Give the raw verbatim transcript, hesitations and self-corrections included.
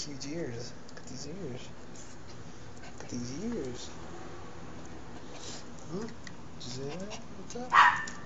huge ears. Look at these ears. Look at these ears. Huh? Giselle, what's up?